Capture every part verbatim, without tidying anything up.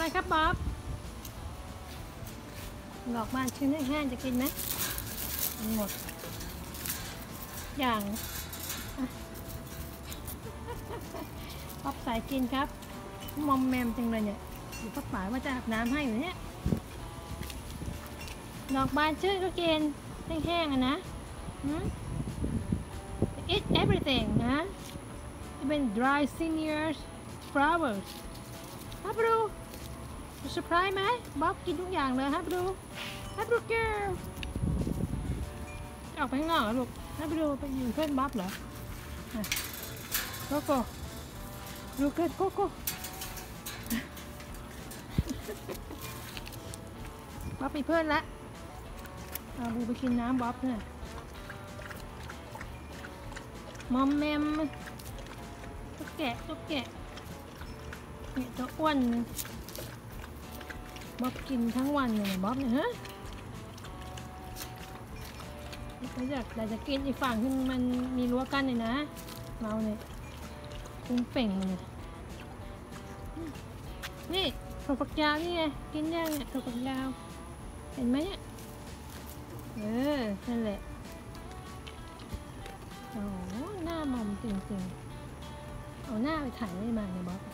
อะไรครับบ๊อบดอกบานชิ้นแห้งๆจะกินไหมหมดอย่างบ๊อบสายกินครับมอมแมมจังเลยเนี่ยอยู่ป้าป๋าว่าจะอาบน้ำให้อยู่เนี่ยดอกบานชื่นก็กินแห้งๆอ่ะนะ eat everything นะ even dry senior flowers ฮับดูเซอร์ไพรส์ไหมบ๊อบกินทุกอย่างเลยฮับดูฮับดูเกิร์ลออกไปข้างนอกเหรอลูกฮับดูไปอยู่เพื่อนบ๊อบเหรอโกโก้ดูเกิร์ลโกโก้บ๊อบมีเพื่อนละเอาดูไปกินน้ำบ๊อบเนี่ยมอมแมมตัวแกะตัวแกะเนี่ยตัวอ้วนบ๊อบกินทั้งวันเลยบ๊อบเนี่ยฮะเราอยากเราจะกินอีกฝั่งที่มันมีรั้วกั้นเลยนะเราเนี่ยคุ้มเป่งเลยนี่ถั่วฝักยาวนี่ไงกินยังเนี่ยถั่วฝักยาวเห็นไหมเนี่ยเออนั่นแหละโอ้หน้ามอมจริงๆเอาหน้าไปถ่ายได้มาเนี่ยบ๊อบ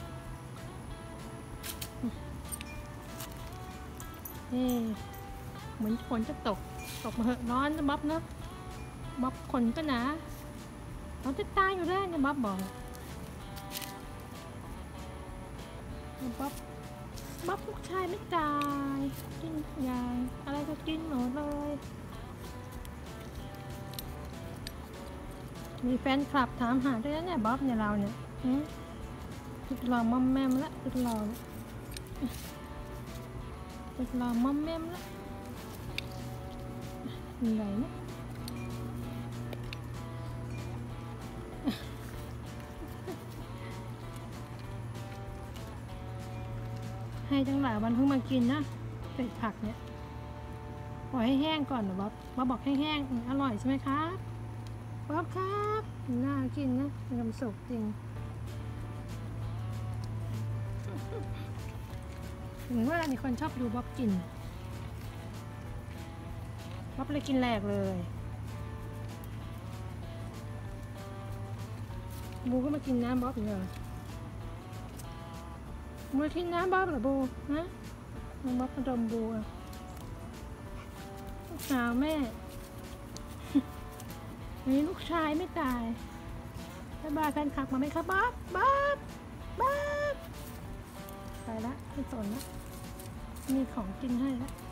นี่เหมือนฝนจะตกตกมาเหอะร้อนนะบ๊อบนะบ๊อบคนก็หนาเราจะตายอยู่แล้วเนี่ยบ๊อบบอกบ๊อบบ๊อบลูกชายไม่ตายกินยายอะไรก็กินหมดเลยมีแฟนคลับถามหาด้วยนะเนี่ยบ๊อบเนี่ยเราเนี่ยจุดหล่อมอมแมมละจุดหล่อจุดหล่อมอมแมมละอะไรเนี่ยให้ทั้งหลายวันเพิ่งมากินนะเศษผักเนี่ยปล่อยให้แห้งก่อนหรอบ๊อบบ๊อบบอกแห้งๆอร่อยใช่ไหมครับบ๊อบครับน่ากินนะมีความสุขจริงถึงว่ามีคนชอบดูบ๊อบกินบ๊อบเลยกินแหลกเลยบูก็มากินน้ำบ๊อบเหรอมากินน้ำบ๊อบเหรอบูฮะบ๊อบกระดมบูอ่ะลูกสาวแม่นี่ลูกชายไม่ตายบ๊ายบายแฟนคลับมาไหมครับบ๊อบบ๊อบบ๊อบไปละไม่สนละมีของกินให้ละ